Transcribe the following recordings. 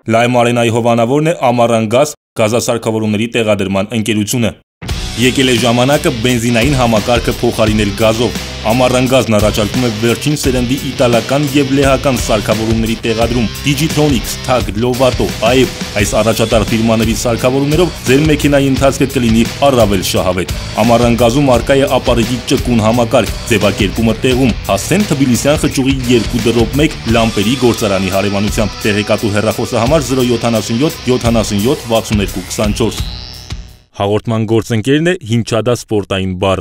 Լայմ Արենայի հովանավորն է Ամառանգազ գազասարքավորումների տեղադրման ընկերությունը։ Եկել է ժամանակը բենզինային համակարգը փոխարինել գազով։ Ամառանգազն առաջարկում է վերջին սերնդի իտալական եւ լեհական սարքավորումների տեղադրում Digitronics, TAG, Lovato, AEP այս առաջատար ֆիրմաների սարքավորումներով ձեր մեքենայի ընթացքը կլինի առավել շահավետ։ Ամառանգազում առկա է ապարիկի ճկուն համակարգ, ձևակերպումը տեղում, հասցեն Թբիլիսյան խճուղի 2.1 լամպերի գործարանի հարևանությամբ։ Տեղեկատու հեռախոսահամար 077 77 62 24։ Հաղորդման գործընկերն է Հինչադա սպորտային բարը։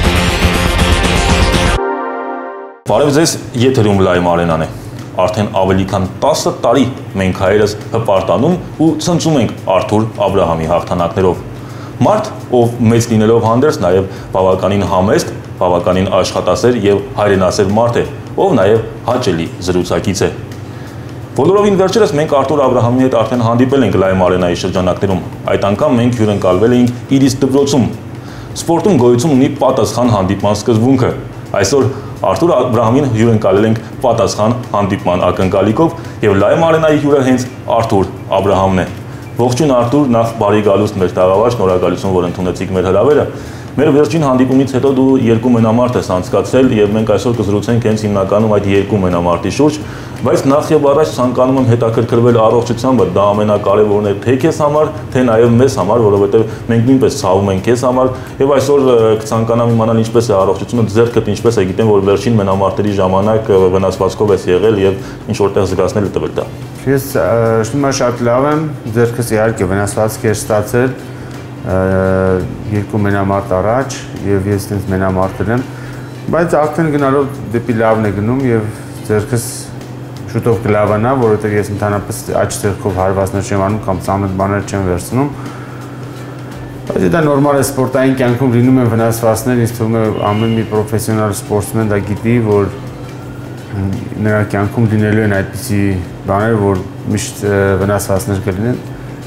Բարև ձեզ, եթերում Լայմ Արենան է։ Արդեն ավելի քան 10 տարի մենք հայերս հպարտանում ու ցնծում ենք Արթուր Աբրահամի հաղթանակներով։ Մարդ, ով մեծ լինելով հանդերձ նաև բավականին համեստ, բավականին աշխատասեր եւ հայրենասեր մարդ է, ով նաև հաճելի զրուցակից է։ Բոլորովին վերջերս մենք Արթուր Աբրահամի հետ արդեն հանդիպել ենք Լայմ Արենայի շրջանակներում։ Այդ անգամ մենք հյուրընկալվել էինք իրից դպրոցում։ Սպորտում գոյություն ունի պատասխան հանդիպման սկզբունքը։ Այսօր Արթուր Աբրահամին հյուրընկալել ենք պատասխան հանդիպման ակնկալիքով եւ Լայմ Արենայի հյուրը հենց Արթուր Աբրահամն է։ Ողջույն Արթուր, նախ բարի գալուստ մեր տաղավար, շնորհակալություն, որ ընդունեցիք մեր հրավերը։ Մեր վերջին հանդիպումից հետո դու երկու մենամարտ ես անցկացրել եւ մենք այսօր կզրուցենք հենց հիմնականում այդ երկու մենամարտի շուրջ, բայց նախ եւ առաջ ցանկանում եմ հետաքրքրվել առողջությամբ, դա ամենակարևորն է թե քեզ համար, թե նաեւ մեզ համար, որովհետեւ մենք նույնպես ցավում ենք քեզ համար եւ այսօր կցանկանամ իմանալ ինչպես է առողջությունը, ձեռքդ ինչպես է, գիտեմ որ վերջին մենամարտերի ժամանակ վնասվածքով ես եղել եւ ինչ որտեղ զգացնել է տվել դա։ Ես շատ լավ եմ, ձեռքս իհարկե վնասվածք էր ստացել երկու մենամարտ առաջ եւ ես ինձ մենամարտել եմ, բայց արդեն գնալով դեպի լավն է գնում եւ ձեռքս շուտով կլավանա, որովհետեւ ես ընդհանրապես աջ ձեռքով հարվածներ չեմ անում կամ ծանոթ բաներ չեմ վերցնում։ Բայց դա նորմալ է, սպորտային կյանքում լինում են վնասվածքներ, ինձ թվում է ամեն մի պրոֆեսիոնալ սպորտսմեն դա գիտի, որ նրա կյանքում լինելու են այդպիսի բաներ, որ միշտ վնասվածքներ կլինեն։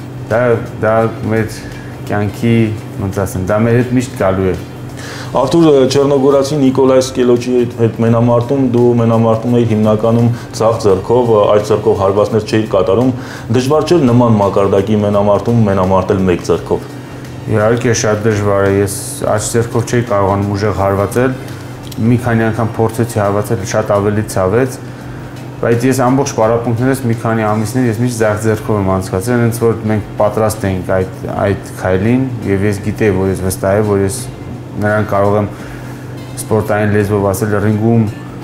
Դա մեր կյանքի, ոնց ասեմ, դա մեր հետ միշտ գալու է։ Արթուր, Չեռնոգորացի Նիկոլայ Սկելոջի հետ մենամարտում դու մենամարտում էիր հիմնականում ցավ ձեռքով, այդ ձեռքով հարվածներ չէիր կատարում, դժվար չէր նման մակարդակի մենամարտում մենամարտել մեկ ձեռքով։ Իհարկե շատ դժվար է, ես աջ ձեռքով չէի կարողանում ուժեղ հարվածել, մի քանի անգամ փորձեցի հարվածել, շատ ավելի ցավեց, բայց ես ամբողջ պարապմունքներս մի քանի ամիսներ ես միշտ ձեռքով եմ անցկացրել, հենց որ մենք պատրաստ էինք այդ քայլին եւ ես գիտեի, որ ես վստահ եմ, որ ես նրան կարող եմ սպորտային լեզվով ասել ռինգում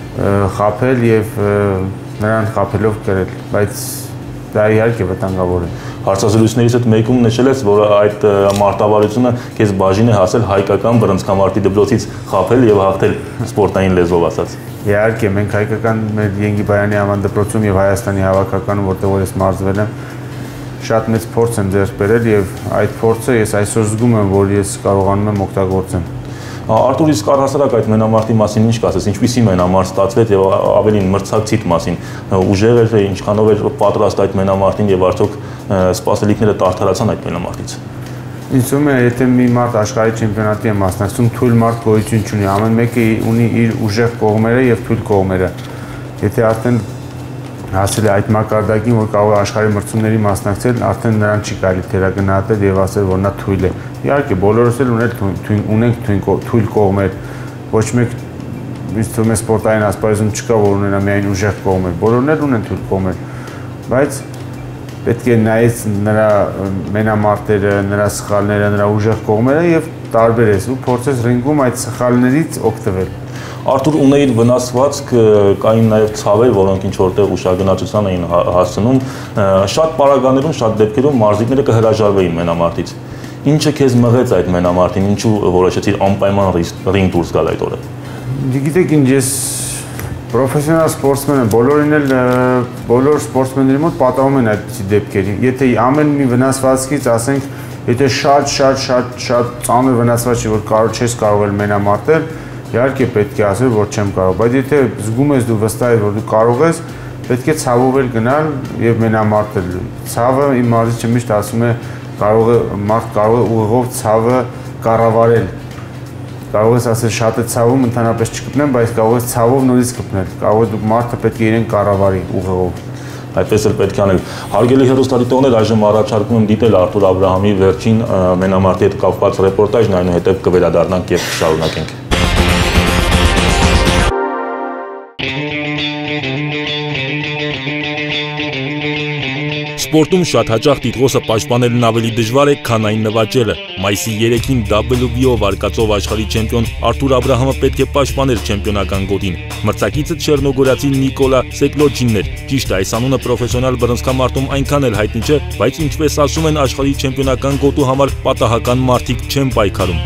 խաբել եւ նրան խաբելով կրել, բայց դա իհարկե վտանգավոր է։ Հարցազրույցներից հետ մեկում նշել ես, որ այդ մարտավարությունը քեզ բաժին է հասել հայկական բռնցքամարտի դպրոցից խաբել եւ հաղթել սպորտային լեզվով ասած։ Իհարկե, մենք հայկական մեր Ենգիբարյանի անվան դպրոցում եւ Հայաստանի հավաքականում, որտեղ որ ես մարզվել եմ, շատ մեծ փորձ եմ ձեռք բերել եւ այդ փորձը ես այսօր զգում եմ, որ ես կարողանում եմ օգտագործել։ Արթուր, իսկ առհասարակ այդ մենամարտի մասին ինչ կասես, ինչպիսի մենամարտ ստացվեց եւ ավելին մրցակցիդ մասին, ուժեղ էր, ինչքանով էր պատրաստ այդ մենամարտին եւ արդյոք սպասելիքները տարթարացան այդ մենամարտից։ Ինձ թվում է, եթե մի մարդ աշխարհի չեմպիոնատի է մասնակցում, թույլ մարդ գոյություն չունի, ամեն մեկը ունի իր ուժեղ կողմերը եւ թույլ կողմերը։ Եթե արդեն հասել է այդ մակարդակին, որ կարող է աշխարհի մրցումների մասնակցել, արդեն նրան չի կարելի թերագնահատել եւ ասել, որ նա թույլ է։ Իհարկե, բոլորս էլ ունենք թույլ կողմեր, ոչ մեկ ինձ թվում է սպորտային ասպարեզում չկա, որ ունենա միայն ուժեղ կողմեր, բոլորն էլ ունեն թույլ կողմեր, բայց պետք է նայես նրա մենամարտերը, նրա սխալները, նրա ուժեղ կողմերը եւ տարբերես ու փորձես ռինգում այդ սխալներից օգտվել։ Արթուր, ունեիր վնասվածք, կային նաև ցավեր, որոնք ինչ որտեղ ուշագնացության էին հասցնում, շատ պարագաներում, շատ դեպքերում մարզիկները կհրաժարվեին մենամարտից։ Ինչը քեզ մղեց այդ մենամարտին, ինչու որոշեցիր անպայման ռինգ դուրս գալ այդ օրը։ Գիտեք ինչ, ես պրոֆեսիոնալ սպորտսմեն եմ, բոլորին էլ բոլոր սպորտսմենների մոտ պատահում են այդպիսի դեպքերի։ Եթե ամեն մի վնասվածքից, ասենք, եթե շատ ծանր վնասված չի, որ չես կարող էլ մենամարտել, իհարկե պետք է ասել, որ չեմ կարող, բայց եթե զգում ես դու վստահ ես, որ դու կարող ես, պետք է ցավով էլ գնալ եւ մենամարտել։ Ցավը իմ մարզիչը միշտ ասում է, մարդ կարող է ուղղով ցավը կառավարել։ Կարող ես ասել շատ է ցավում, ընդհանրապես չկպնեմ, բայց կարող ես ցավով նորից կպնել։ Կարող է դու մարդը պետք է իրեն կառավարի ուղղով։ այդպես էլ պետք է անել։ Հարգելի հեռուստադիտողներ, այժմ առաջարկում եմ դիտել Արթուր Աբրահամի վերջին մենամարտի հետ կապված ռեպորտաժն, այնուհետև կվերադառնանք եւ կշարունակենք։ Սպորտում շատ հաճախ տիտղոսը պաշտպանելն ավելի դժվար է, քան այն նվաճելը։ Մայիսի 3-ին WBO վարկածով աշխարհի չեմպիոն Արթուր Աբրահամը պետք է պաշտպաներ չեմպիոնական գոտին։ Մրցակիցը չեռնոգորացի Նիկոլա Սեկլոջինն էր։ Ճիշտ է, այս անունը պրոֆեսիոնալ բռնցքամարտում այնքան էլ հայտնի չէ, բայց ինչպես ասում են, աշխարհի չեմպիոնական գոտու համար պատահական մարդիկ չեն պայքարում։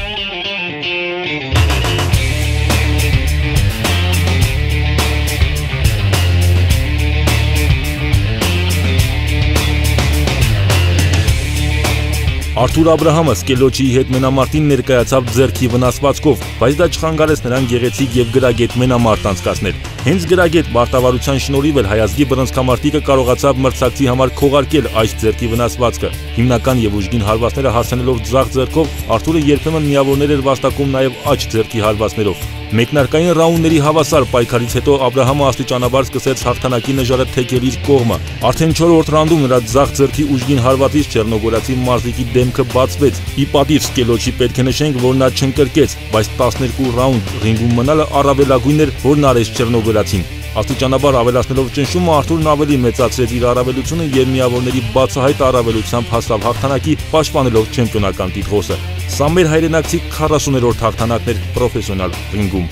Արթուր Աբրահամը Սկելոջիի հետ մենամարտին ներկայացավ ձեռքի վնասվածքով, բայց դա չխանգարեց նրան գեղեցիկ եւ գրագետ մենամարտ անցկացնել։ Հենց գրագետ մարտավարության շնորհիվ էլ հայազգի բռնցքամարտիկը կարողացավ մրցակցի համար քողարկել այս ձեռքի վնասվածքը։ Հիմնական եւ ուժգին հարվածները հասցնելով ձախ ձեռքով, Արթուրը երբեմն միավորներ էր վաստակում նաեւ աջ ձեռքի հարվածներով։ Մեկնարկային ռաունդների հավասար պայքարից հետո Աբրահամը աստիճանաբար սկսեց հաղթանակի նժարը թեքել իր կողմը։ Արդեն 4-րդ ռաունդում նրա ձախ ձեռքի ուժգին հարվածից չեռնոգորացի մարզիկի դեմքը բացվեց։ Ի պատիվ Սկելոջի պետք է նշենք, որ նա չընկրկեց, բայց 12 ռաունդ ռինգում մնալը առավելագույնն էր, որն արեց չեռնոգորացին։ Աստիճանաբար ավելացնելով ճնշումը Արթուրն ավելի մեծացրեց իր առավելությունը եւ միավորների բացահայտ առավելությամբ հասավ հաղթանակի, պաշտպանելով չեմպիոնական տիտղոսը։ Սա մեր հայրենակցի 40-րդ հաղթանակն էր պրոֆեսիոնալ ռինգում։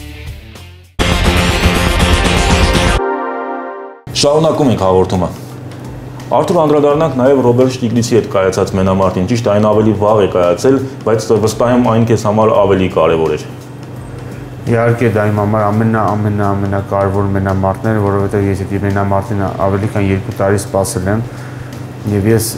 Շարունակում ենք հաղորդումը։ Արթուր, անդրադառնանք նաև Ռոբերտ Շտիգլիցի հետ կայացած մենամարտին։ Ճիշտ, այն ավելի վաղ է կայացել, բայց վստահ եմ այն քեզ համար ավելի կարևոր էր։ Իհարկե դա իմ համար ամենակարևոր մենամարտն էր, որովհետև ես այդ մենամարտին ավելի քան 2 տարի սպասել եմ եւ ես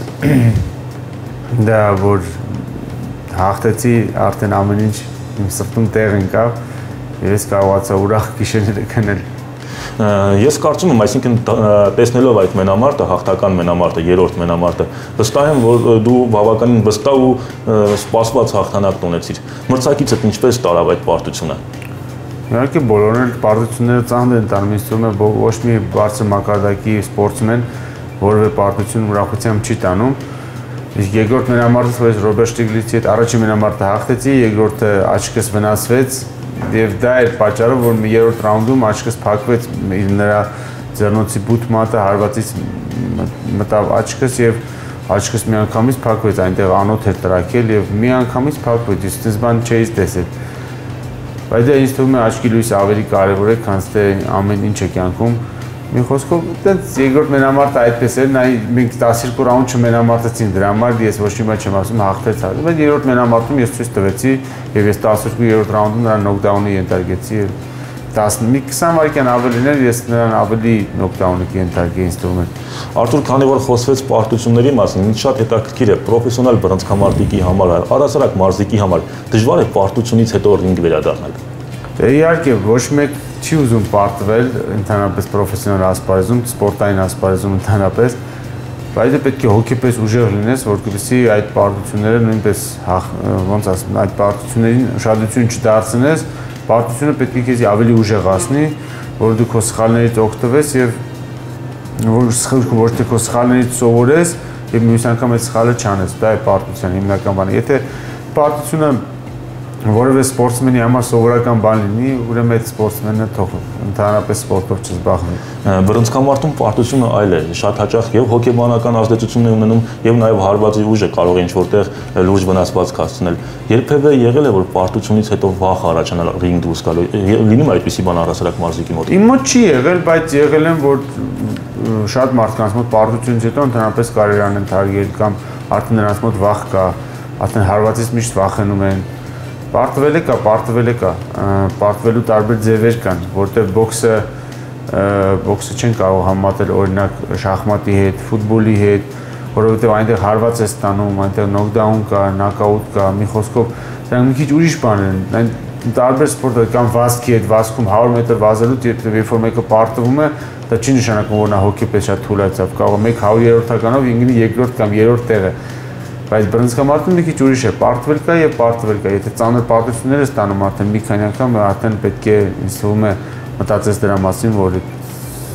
դա որ հաղթեցի, արդեն ամեն ինչ իմ սրտում տեղ ընկավ եւ ես կարողացա ուրախ գիշերները քնել։ Ես կարծում եմ, այսինքն տեսնելով այդ մենամարտը, հաղթական մենամարտը, երրորդ մենամարտը, վստահ եմ, որ դու բավականին վստահ ու սպասված հաղթանակ ունեցիր։ Մրցակիցդ ինչպես տարավ այդ պարտությունը։ Իհարկե բոլորն էլ պարտությունները ծանր են տանում, ինձ թվում է ոչ մի բարձր մակարդակի սպորտսմեն որևէ պարտություն ուրախությամբ չի տանում։ Իսկ երկրորդ մենամարտից, որ ես Ռոբերտ Շտիգլիցի հետ առաջին մենամարտը հաղթեցի, երկրորդը աչքս վնասվեց եւ դա էր պատճառը, որ երրորդ ռաունդում աչքս փակվեց, նրա ձեռնոցի բութ մատը հարվածից մտավ աչքս եւ աչքս միանգամից փակվեց, այնտեղ անոթ էր տրակել եւ միանգամից փակվեց, իսկ դες բան չէի տեսել։ Բայց դա ինձ թվում է աչքի լույսը ավելի կարևոր է, քան թե ամեն ինչ է կյանքում։ Մի խոսքով, այդպես երկրորդ մենամարտը այդպես էր, մենք 12 ռաունդ չմենամարտեցին, դրա համար ես ոչ մի բան չեմ ասում, հաղթեց, բայց երրորդ մենամարտում ես ցույց տվեցի եւ ես 12-րդ ռաունդում նրան նոկդաունի ենթարկեցի եւ 20 վայրկյան ավելին էր, ես նրան ավելի նոկդաունի ենթարկեի, ինձ թվում է։ Արթուր, քանի որ խոսվեց պարտությունների մասին, ինձ շատ հետաքրքիր է պրոֆեսիոնալ բռնցքամարտիկի համար, առասարակ մարզիկի համար դժվար է պարտությունից հետո ռինգ վերադառնալ։ Իհարկե, ոչ մեկ չի ուզում պարտվել ընդհանրապես պրոֆեսիոնալ ասպարեզում, սպորտային ասպարեզում ընդհանրապես, բայց պետք է հոգեպես ուժեղ լինես, որպեսզի այդ պարտությունները նույնպես ոնց ասեմ, այդ պարտություններին ուշադրություն չդարձնես, պարտությունը պետք է քեզ ավելի ուժեղացնի, որ դու քո սխալներից օգտվես եւ ոչ թե քո սխալներից սովորես եւ մյուս անգամ այդ սխալը չանես, դա է պարտության հիմնական բանը։ Եթե պարտությունը որևէ սպորտսմենի համար սովորական բան լինի, ուրեմն այդ սպորտսմենը թող ընդհանրապես սպորտով չզբաղվի։ Բռնցքամարտում պարտությունը այլ է, շատ հաճախ եւ հոգեբանական ազդեցություն է ունենում եւ նաեւ հարվածի ուժը կարող է ինչ-որտեղ լուրջ վնասվածք հասցնել։ Երբևէ եղել է, որ պարտությունից հետո վախ առաջանալ ռինգ դուրս գալու, լինում է այդպիսի բան առասարակ մարզիկի մոտ։ Իմ մոտ չի եղել, բայց եղել են, որ շատ մարդկանց մոտ պարտությունից հետո ընդհանրապես կարիերան են թարգել կամ արդեն նրանց մոտ վախ կա, արդեն հարվածից միշտ վախենում են։ Պարտվել է կա, պարտվելու տարբեր ձևեր կան, որտեղ բոքսը չեն կարող համատել օրինակ շախմատի հետ, ֆուտբոլի հետ, որովհետև այնտեղ հարված է ստանում, այնտեղ նոկդաուն կա, նոկաուտ կա, մի խոսքով դրանք մի քիչ ուրիշ բան են, այն տարբեր սպորտներ կան վազքի հետ, վազքում 100 մետր վազելուց երբ որ մեկը պարտվում է, դա չի նշանակում, որ նա հոգեպես շատ թուլացավ, կարող է մեկ 100-րդականով ինգնի երկրորդ կամ երրորդ տեղը։ Բայց բռնցքամարտում մի քիչ ուրիշ է, պարտվել կա եւ պարտվել կա։ Եթե ծանր պարտություններ ես ստանում արդեն մի քանի անգամ, արդեն պետք է ինձ թվում է մտածես դրա մասին, որ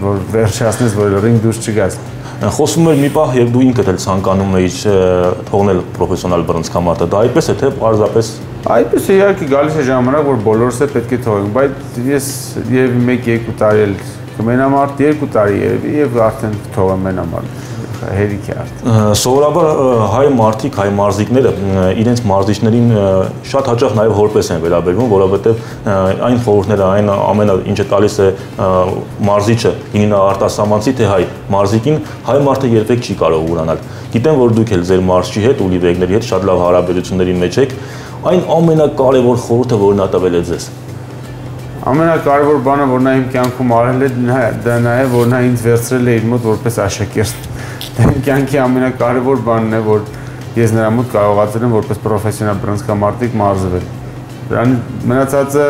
որ վերջացնես, որ ռինգ դուրս չգաս։ Խոսում էր մի պահ եւ դու ինքդ էլ ցանկանում էիր թողնել պրոֆեսիոնալ բռնցքամարտը, դա այդպես է թե պարզապես այդպես է, իհարկե գալիս է ժամանակ, որ բոլորս է պետք է թողենք, բայց ես եւ 1-2 տարի էլ կմենամ արդ 2 տարի եւ արդեն թողեմ մենամ արդ հերիք է արդ։ Սովորաբար հայ մարդիկ, հայ մարզիկները իրենց մարզիչներին շատ հաճախ նաև որպես են վերաբերվում, որովհետև այն խորհուրդները, այն ամենը ինչը տալիս է մարզիչը, ինքն արտասահմանցի թե հայ մարզիկին, հայ մարդը երբեք չի կարող ուրանալ։ Գիտեմ, որ դուք էլ ձեր մարզչի հետ, Ուլիվեգների հետ շատ լավ հարաբերությունների մեջ եք, այն ամենակարևոր խորհուրդը, որ նա տվել է ձեզ։ Ամենակարևոր բանը, որ նա իմ կյանքում արել է, դա նա է, որ նա ինձ վերցրել է իր մոտ որպես աշակերտ։ Կյանքի ամենակարևոր բանն է, որ ես նրա մոտ կարողացել եմ որպես պրոֆեսիոնալ բռնցքամարտիկ մարզվել։ Դրան մնացածը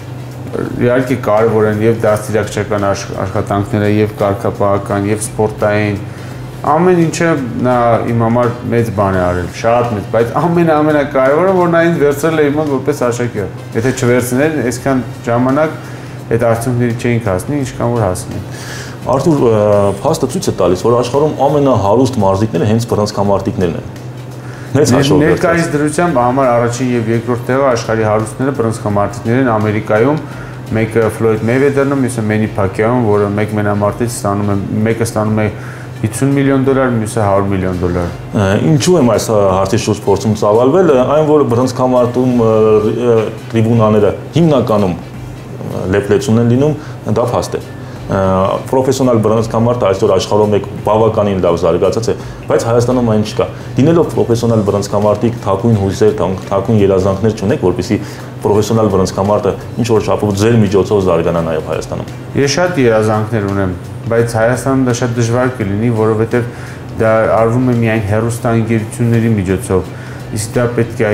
իհարկե կարևոր են եւ դաստիարակչական աշխատանքները, եւ կարգապահական, եւ սպորտային։ Ամեն ինչը նա իմ համար մեծ բան է արել, շատ մեծ, բայց ամենակարևորը, որ նա ինձ վերցրել է իր մոտ որպես աշակերտ։ Եթե չվերցներ, այսքան ժամանակ այդ արդյունքների չէինք հասնի, ինչքան որ հասնենք։ Արթուր, փաստը ցույց է տալիս, որ աշխարհում ամենահարուստ մարզիկները հենց բռնցքամարտիկներն են։ Մեծ հաշվով։ Ներկայիս դրությամբ համար առաջին եւ երկրորդ տեղը աշխարհի հարուստները բռնցքամարտիկներն են Ամերիկայում, մեկը Ֆլոյդ Մեյվեդերն, մյուսը Մենի Փակյաոն, որը մեկ մենամարտից ստանում է, մեկը ստանում է $50 միլիոն, մյուսը $100 միլիոն։ Ինչու եմ այս հարցի շուրջ փորձում ծավալվել, այն որ բռնցքամարտում տրիբունաները հիմնականում լեփլեցուն են լինում, դա փաստ է։ Պրոֆեսիոնալ բռնցքամարտը այսօր աշխարհում բավականին լավ զարգացած է, բայց Հայաստանում այն չկա։ Լինելով պրոֆեսիոնալ բռնցքամարտիկ, թակույն հույսեր, թակույն երազանքներ չունեք, որպեսզի պրոֆեսիոնալ բռնցքամարտը ինչ որ չափով ձեր միջոցով զարգանա նաև Հայաստանում։ Ես շատ երազանքներ ունեմ, բայց Հայաստանում դա շատ դժվար կլինի, որովհետև դա արվում է միայն հեռուստաընկերությունների միջոցով։ Իսկ դա պետք է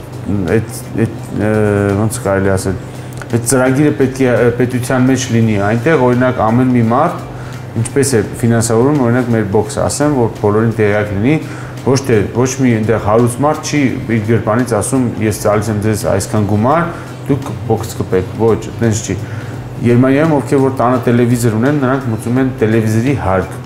այդ ոնց կարելի ասել, այդ ծրագիրը պետք է պետության մեջ լինի։ Այնտեղ օրինակ ամեն մի մարդ ինչպես է ֆինանսավորում, օրինակ մեր բոքսը, ասեմ, որ բոլորին տեղյակ լինի, ոչ մի այնտեղ հարուստ մարդ չի իր գրպանից ասում, ես տալիս եմ ձեզ այսքան գումար, դուք բոքս կպեք, ոչ, այդպես չի։ Գերմանիայում ովքեր որ տանը տելևիզոր ունեն, նրանք մտնում են տելևիզորի հարկ։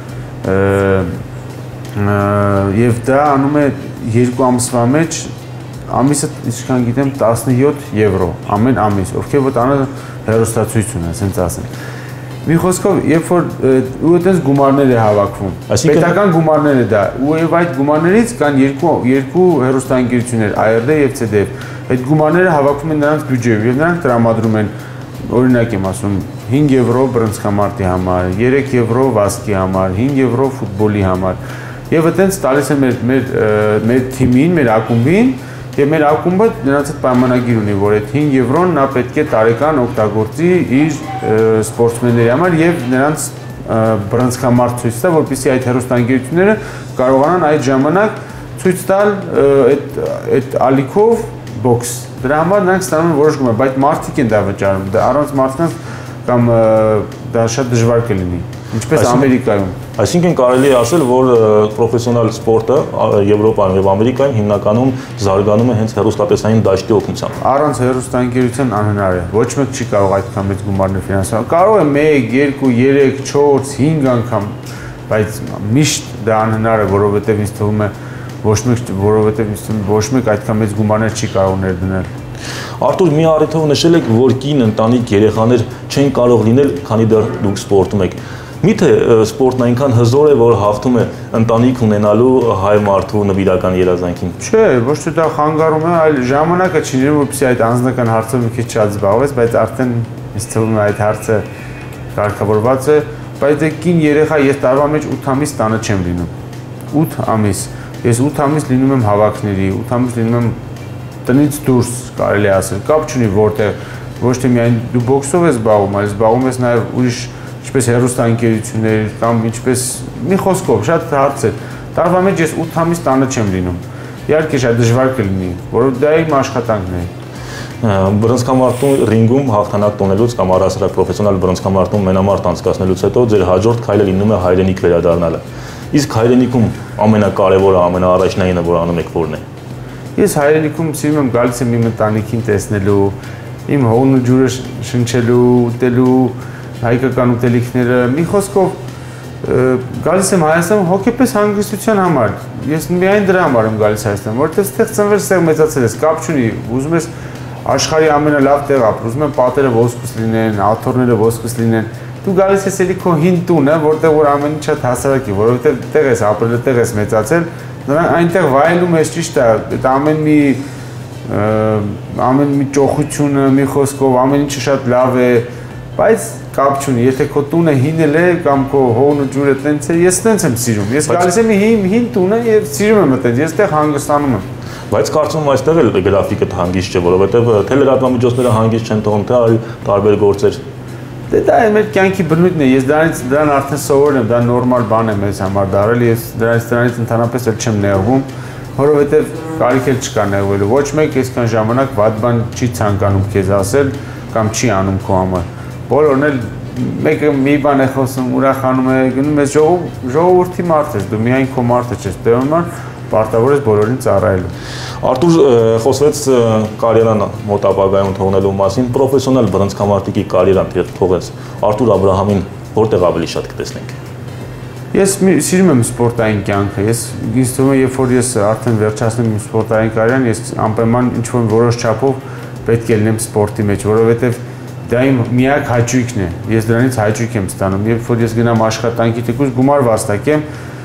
Եվ դա անում է 2 ամսվա մեջ, ամիսը ինչքան գիտեմ 17 եվրո ամեն ամիս, ովքեր որ տանը հեռուստացույց ունեն, ասենց ասեն։ Մի խոսքով, երբ որ ու այդպես գումարներ է հավաքվում, պետական գումարներ է դա, ու եւ այդ գումարներից կան երկու հեռուստաընկերություններ, ARD եւ CDF։ Այդ գումարները հավաքվում են նրանց բյուջեով եւ նրանք տրամադրում են, օրինակ եմ ասում, 5 եվրո բռնցքամարտի համար, 3 եվրո վազքի համար, 5 եվրո ֆուտբոլի համար։ Եվ այդպես տալիս են մեր թիմին, մեր ակումբին, եւ մեր ակումբը նրանց հետ պայմանագիր ունի, որ այդ 5 եվրոն նա պետք է տարեկան օգտագործի իր սպորտսմենների համար եւ նրանց բռնցքամարտ ցույց տա, որպեսզի այդ հեռուստաընկերությունները կարողանան այդ ժամանակ ցույց տալ այդ ալիքով բոքս։ Դրա համար նրանք ստանում են որոշ գումար, բայց մարդիկ են դա վճարում, դա առանց մարդկանց կամ դա շատ դժվար կլինի, ինչպես Ամերիկայում։ Այսինքն կարելի է ասել, որ պրոֆեսիոնալ սպորտը Եվրոպայում եւ Ամերիկայում հիմնականում զարգանում է հենց հեռուստատեսային դաշտի օգնությամբ։ Առանց հեռուստաընկերության անհնար է։ Ոչ մեկ չի կարող այդքան մեծ գումարներ ֆինանսավորել։ Կարող է 1, 2, 3, 4, 5 անգամ, բայց միշտ դա անհնար է, որովհետեւ ինձ թվում է ոչ մեկ այդքան մեծ գումարներ չի կարող ներդնել։ Արթուր, մի առիթով նշել եք, որ կին ընտանիք երեխաներ չեն կարող լինել, քանի դեռ դուք սպորտում եք։ Միթե սպորտն այնքան հզոր է, որ հաղթում է ընտանիք ունենալու հայ մարդու նվիրական երազանքին։ Չէ, ոչ թե դա խանգարում է, այլ ժամանակը չի լինում, որպեսզի այդ անձնական հարցով մի քիչ շատ զբաղվես, բայց արդեն ինձ թվում է այդ հարցը կարգավորված է, բայց դե կին երեխա ես տարվա մեջ 8 ամիս տանը չեմ լինում։ 8 ամիս։ Ես 8 ամիս լինում եմ հավաքների, 8 ամիս լինում եմ տնից դուրս, կարելի ասել, կապ չունի որտեղ, ոչ թե միայն դու բոքսով ես զբաղվում, այլ զբաղվում ես նաև ուրիշ ինչպես հեռուստաընկերություններ կամ ինչպես մի խոսքով շատ հարց է։ Տարվա մեջ ես 8 ամիս տանը չեմ լինում։ Իհարկե շատ դժվար կլինի, որովհետեւ դա իմ աշխատանքն է։ Բռնցքամարտում ռինգում հաղթանակ տոնելուց կամ առասարակ պրոֆեսիոնալ բռնցքամարտում մենամարտ անցկացնելուց հետո ձեր հաջորդ քայլը լինում է հայրենիք վերադառնալը։ Իսկ հայրենիքում ամենակարևորը, ամենաառաջնայինը, որ անում եք, որն է։ Ես հայրենիքում սիրում եմ գալիս եմ իմ ընտանիքին տեսնելու, իմ հողն ու ջուրը շնչելու, ուտելու, հայկական ուտելիքները, մի խոսքով գալիս եմ Հայաստան հոգեպես հանգստության համար։ Ես միայն դրա համար եմ գալիս Հայաստան, որովհետև այդտեղ ծնվել, այդտեղ մեծացել ես, կապ չունի, ուզում ես աշխարհի ամենալավ տեղը ապրել, ուզում եմ պատերը ոսկուս լինեն, աթոռները ոսկուս լինեն։ Դու գալիս ես էլի քո հին տունը, որտեղ որ ամեն ինչ շատ հասարակ է, որովհետև տեղ ես ապրել, տեղ ես մեծացել, նրան այնտեղ վայելում ես ճիշտ է, այդ ամեն մի ճոխությունը, մի խոսքով, ամեն ինչը շատ լավ է, բայց կապ չունի, եթե քո տունը հինել է կամ քո հողն ու ջուրը տենց է, ես տենց եմ սիրում։ Ես գալիս եմ հին տունը եւ սիրում եմ այդտեղ, ես այդտեղ հանգստանում եմ։ Բայց կարծում եմ այստեղ էլ գրաֆիկը հանգիստ չէ, որովհետեւ թե լրատվամիջոցները հանգիստ չեն թողնում, թե այլ տարբեր գործեր։ Դե դա մեր կյանքի բնույթն է, ես դրան արդեն սովոր եմ, դա նորմալ բան է մեզ համար դարել, ես դրանից ընդհանրապես էլ չեմ նեղվում, որովհետեւ կարիք էլ չկա նեղվելու։ Ոչ մեկ այսքան ժամանակ վատ բան չի ցանկանում քեզ ասել կամ չի անում քո համար։ Բոլորն էլ մեկը մի բան է խոսում, ուրախանում է, գնում ես ժողովրդի մարդ ես, դու միայն քո մարդը չես, դե ոնց պարտավոր ես բոլորին ծառայելու։ Արտուր խոսվեց կարիերան մոտ ապագայում թողնելու մասին, պրոֆեսիոնալ բռնցքամարտիկի կարիերան թողեց։ Արտուր Աբրահամին որտեղ ավելի շատ կտեսնենք։ Ես սիրում եմ սպորտային կյանքը, ինձ թվում է, երբ որ ես արդեն վերջացնեմ իմ սպորտային կարիերան, ես անպայման ինչ-որ որոշ չափով պետք է լինեմ սպորտի մեջ, որովհետև դա իմ միակ հաճույքն է։ Ես դրանից հաճույք եմ ստանում, երբ որ ես գնամ աշխատանքի թեկուզ գումար վաստակեմ,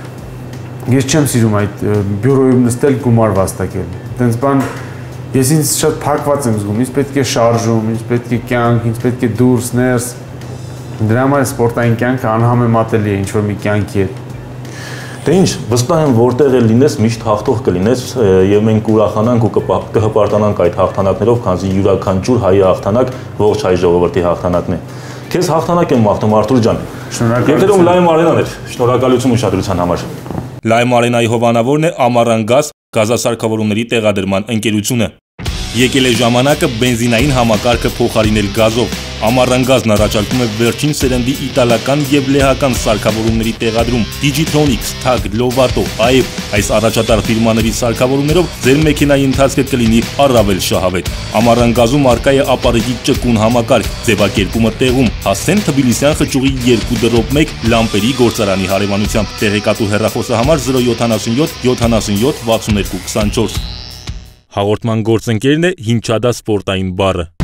ես չեմ սիրում այդ բյուրոյում նստել գումար վաստակել։ Տենց բան ես ինձ շատ փակված եմ զգում, ինձ պետք է շարժում, ինձ պետք է կյանք, ինձ պետք է դուրս, ներս։ Դրա համար սպորտային կյանքը անհամեմատելի է ինչ-որ մի կյանքի հետ։ Դե ինչ, վստահ եմ որտեղ էլ լինես, միշտ հաղթող կլինես եւ մենք ուրախանանք ու կհպարտանանք այդ հաղթանակներով, քանզի յուրաքանչյուր հայի հաղթանակ ողջ հայ ժողովրդի հաղթանակն է։ Քեզ հաղթանակ եմ մաղթում Արտուր ջան։ Շնորհակալություն։ Լայմ Արենան էր։ Շնորհակալություն ուշադրության համար։ Լայմ Արենայի հովանավորն է Ամառանգազ գազասարքավորումների տեղադրման ընկերությունը։ Եկել է ժամանակը բենզինային համակարգը փոխարինել գազով։ Ամառանգազն առաջարկում է վերջին սերնդի իտալական եւ լեհական սարքավորումների տեղադրում Digitronics, TAG, Lovato, AEP այս առաջատար ֆիրմաների սարքավորումներով ձեր մեքենայի ընթացքը կլինի առավել շահավետ։ Ամառանգազում արկա է ապարիգի ճկուն համակարգ, ձևակերպումը տեղում, հասցեն Թբիլիսյան խճուղի 2.1 լամպերի գործարանի հարևանությամբ։ Տեղեկատու հեռախոսահամար 077 77 62 24։ Հաղորդման գործընկերն է Հինչադա սպորտային բարը։